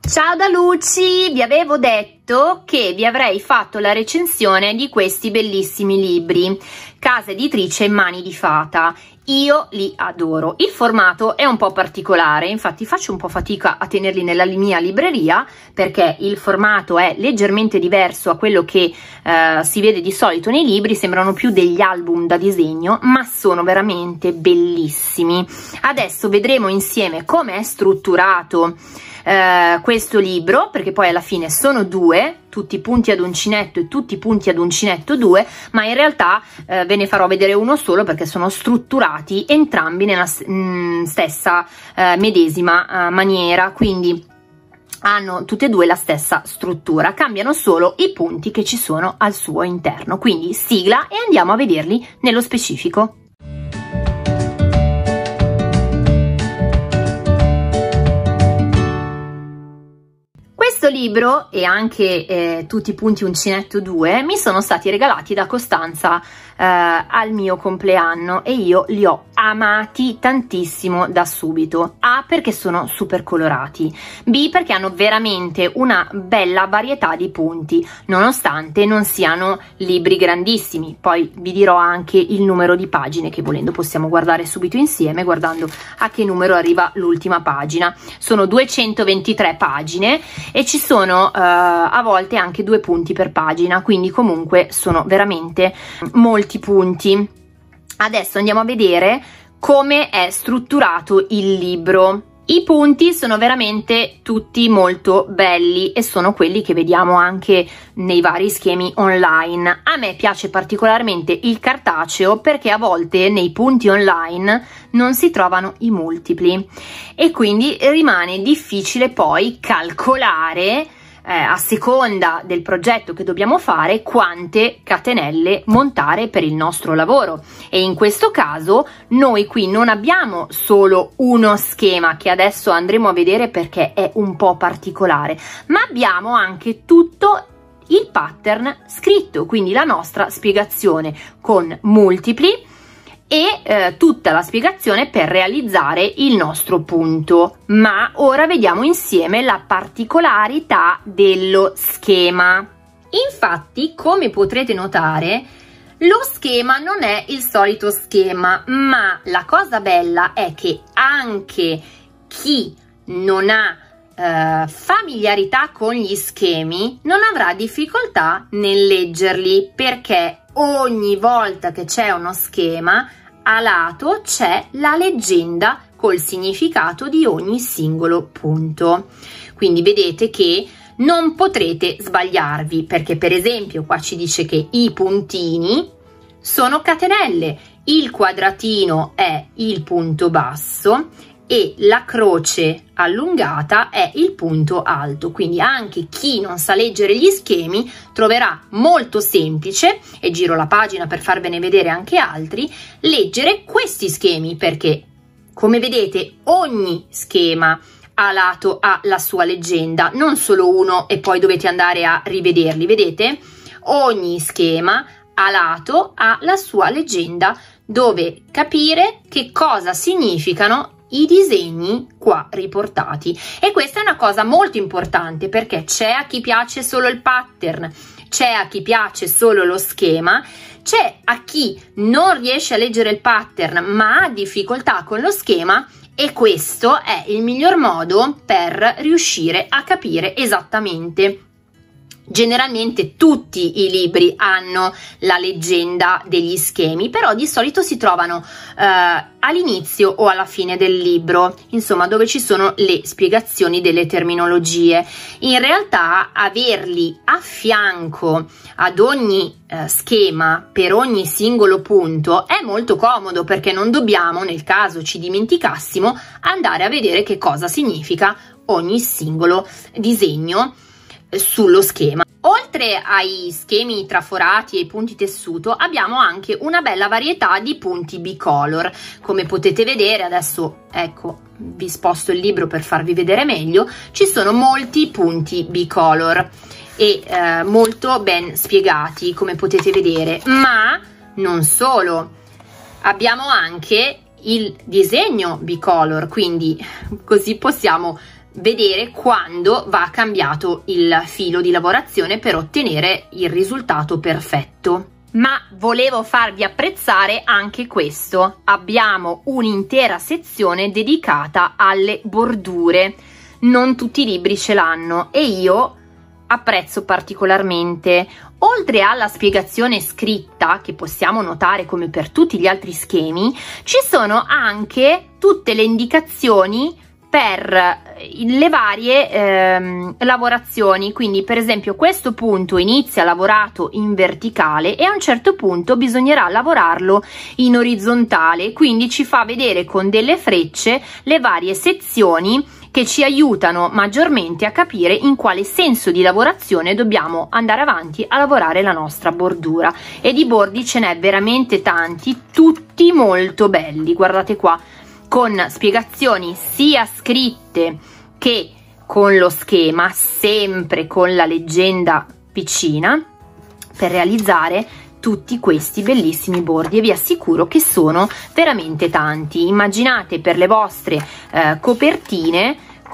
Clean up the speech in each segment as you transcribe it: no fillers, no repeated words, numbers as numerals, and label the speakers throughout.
Speaker 1: Ciao da Luci, vi avevo detto che vi avrei fatto la recensione di questi bellissimi libri, Casa editrice Mani di Fata. Io li adoro. Il formato è un po' particolare, infatti faccio un po' fatica a tenerli nella mia libreria perché il formato è leggermente diverso a quello che si vede di solito nei libri, sembrano più degli album da disegno, ma sono veramente bellissimi. Adesso vedremo insieme come è strutturato questo libro, perché poi alla fine sono due, tutti punti ad uncinetto e tutti punti ad uncinetto 2, ma in realtà ve ne farò vedere uno solo perché sono strutturati entrambi nella stessa medesima maniera, quindi hanno tutte e due la stessa struttura, cambiano solo i punti che ci sono al suo interno. Quindi sigla e andiamo a vederli nello specifico. Questo libro e anche tutti i punti uncinetto 2 mi sono stati regalati da Costanza al mio compleanno e io li ho amati tantissimo da subito. A, perché sono super colorati, B, perché hanno veramente una bella varietà di punti nonostante non siano libri grandissimi. Poi vi dirò anche il numero di pagine che volendo possiamo guardare subito insieme guardando a che numero arriva l'ultima pagina. Sono 223 pagine e ci sono a volte anche 2 punti per pagina, quindi comunque sono veramente molti punti. Adesso andiamo a vedere come è strutturato il libro. I punti sono veramente tutti molto belli e sono quelli che vediamo anche nei vari schemi online. A me piace particolarmente il cartaceo perché a volte nei punti online non si trovano i multipli e quindi rimane difficile poi calcolare a seconda del progetto che dobbiamo fare quante catenelle montare per il nostro lavoro. E in questo caso noi qui non abbiamo solo uno schema che adesso andremo a vedere perché è un po' particolare, ma abbiamo anche tutto il pattern scritto, quindi la nostra spiegazione con multipli e tutta la spiegazione per realizzare il nostro punto. Ma ora vediamo insieme la particolarità dello schema. Infatti, come potrete notare, lo schema non è il solito schema, ma la cosa bella è che anche chi non ha familiarità con gli schemi non avrà difficoltà nel leggerli, perché ogni volta che c'è uno schema a lato c'è la leggenda col significato di ogni singolo punto. Quindi vedete che non potrete sbagliarvi, perché per esempio qua ci dice che i puntini sono catenelle, il quadratino è il punto basso e la croce allungata è il punto alto. Quindi anche chi non sa leggere gli schemi troverà molto semplice, e giro la pagina per farvene vedere anche altri, leggere questi schemi, perché come vedete ogni schema a lato ha la sua leggenda, non solo uno e poi dovete andare a rivederli. Vedete? Ogni schema a lato ha la sua leggenda dove capire che cosa significano i disegni qua riportati. E questa è una cosa molto importante, perché c'è a chi piace solo il pattern, c'è a chi piace solo lo schema, c'è a chi non riesce a leggere il pattern ma ha difficoltà con lo schema, e questo è il miglior modo per riuscire a capire esattamente. Generalmente tutti i libri hanno la leggenda degli schemi, però di solito si trovano all'inizio o alla fine del libro, insomma dove ci sono le spiegazioni delle terminologie. In realtà averli a fianco ad ogni schema per ogni singolo punto è molto comodo, perché non dobbiamo, nel caso ci dimenticassimo, andare a vedere che cosa significa ogni singolo disegno sullo schema. Oltre ai schemi traforati e ai punti tessuto abbiamo anche una bella varietà di punti bicolor. Come potete vedere adesso, ecco, vi sposto il libro per farvi vedere meglio, ci sono molti punti bicolor e molto ben spiegati, come potete vedere. Ma non solo, abbiamo anche il disegno bicolor, quindi così possiamo vedere quando va cambiato il filo di lavorazione per ottenere il risultato perfetto. Ma volevo farvi apprezzare anche questo: abbiamo un'intera sezione dedicata alle bordure. Non tutti i libri ce l'hanno e io apprezzo particolarmente. Oltre alla spiegazione scritta, che possiamo notare come per tutti gli altri schemi, ci sono anche tutte le indicazioni per le varie lavorazioni. Quindi per esempio questo punto inizia lavorato in verticale e a un certo punto bisognerà lavorarlo in orizzontale, quindi ci fa vedere con delle frecce le varie sezioni che ci aiutano maggiormente a capire in quale senso di lavorazione dobbiamo andare avanti a lavorare la nostra bordura. E di bordi ce n'è veramente tanti, tutti molto belli, guardate qua, con spiegazioni sia scritte che con lo schema, sempre con la leggenda vicina, per realizzare tutti questi bellissimi bordi, e vi assicuro che sono veramente tanti. Immaginate per le vostre copertine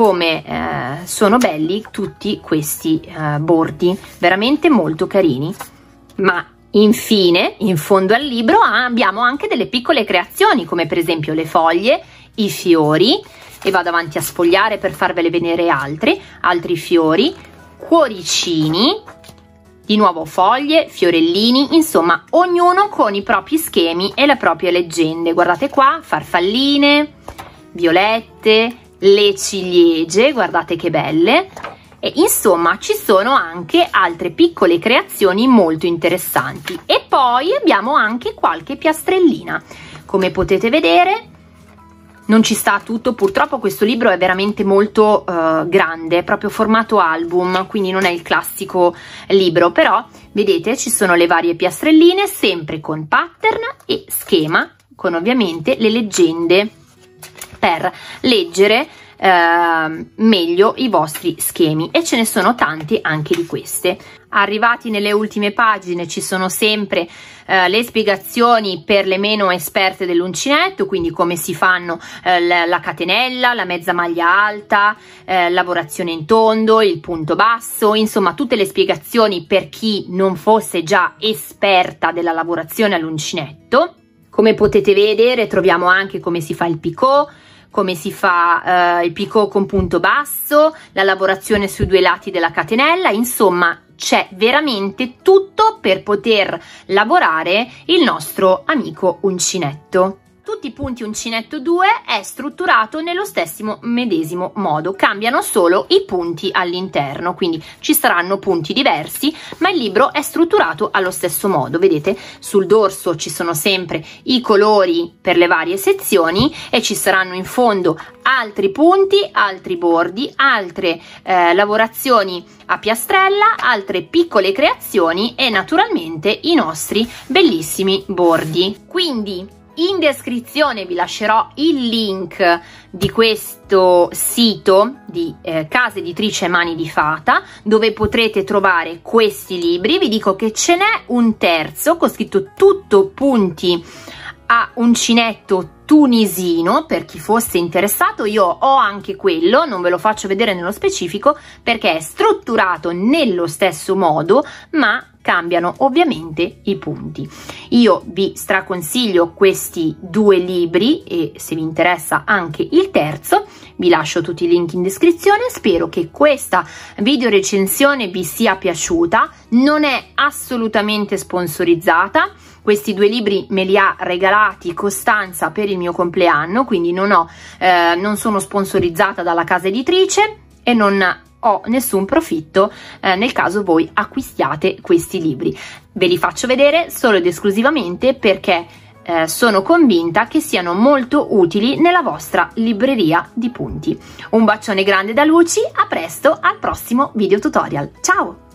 Speaker 1: come sono belli tutti questi bordi, veramente molto carini. Ma infine, in fondo al libro abbiamo anche delle piccole creazioni, come per esempio le foglie, i fiori, e vado avanti a sfogliare per farvele vedere altri fiori, cuoricini, di nuovo foglie, fiorellini, insomma ognuno con i propri schemi e le proprie leggende. Guardate qua, farfalline, violette, le ciliegie, guardate che belle. E insomma ci sono anche altre piccole creazioni molto interessanti. E poi abbiamo anche qualche piastrellina. Come potete vedere non ci sta tutto, purtroppo questo libro è veramente molto grande, è proprio formato album, quindi non è il classico libro, però vedete ci sono le varie piastrelline sempre con pattern e schema, con ovviamente le leggende per leggere meglio i vostri schemi, e ce ne sono tanti anche di queste. Arrivati nelle ultime pagine ci sono sempre le spiegazioni per le meno esperte dell'uncinetto, quindi come si fanno la catenella, la mezza maglia alta, lavorazione in tondo, il punto basso, insomma tutte le spiegazioni per chi non fosse già esperta della lavorazione all'uncinetto. Come potete vedere troviamo anche come si fa il picot, come si fa il picot con punto basso, la lavorazione sui due lati della catenella, insomma c'è veramente tutto per poter lavorare il nostro amico uncinetto. Tutti i punti uncinetto 2 è strutturato nello stesso medesimo modo, cambiano solo i punti all'interno, quindi ci saranno punti diversi, ma il libro è strutturato allo stesso modo. Vedete, sul dorso ci sono sempre i colori per le varie sezioni e ci saranno in fondo altri punti, altri bordi, altre lavorazioni a piastrella, altre piccole creazioni e naturalmente i nostri bellissimi bordi. Quindi in descrizione vi lascerò il link di questo sito di Casa Editrice Mani di Fata, dove potrete trovare questi libri. Vi dico che ce n'è un terzo con scritto tutto punti a uncinetto tunisino, per chi fosse interessato. Io ho anche quello, non ve lo faccio vedere nello specifico perché è strutturato nello stesso modo, ma cambiano ovviamente i punti. Io vi straconsiglio questi due libri e se vi interessa anche il terzo vi lascio tutti i link in descrizione. Spero che questa video recensione vi sia piaciuta, non è assolutamente sponsorizzata. Questi due libri me li ha regalati Costanza per il mio compleanno, quindi non sono sponsorizzata dalla casa editrice e non ho nessun profitto nel caso voi acquistiate questi libri. Ve li faccio vedere solo ed esclusivamente perché sono convinta che siano molto utili nella vostra libreria di punti. Un bacione grande da Luci, a presto al prossimo video tutorial. Ciao!